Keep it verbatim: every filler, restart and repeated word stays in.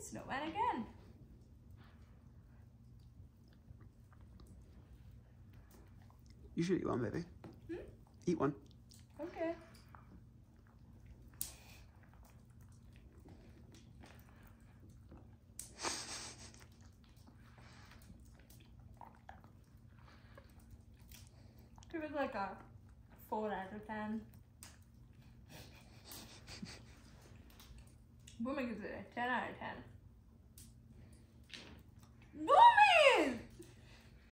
snowman again. You should eat one, baby. Hmm? Eat one. Okay. Give it like a four out of ten. Boomer gives it a ten out of ten. What?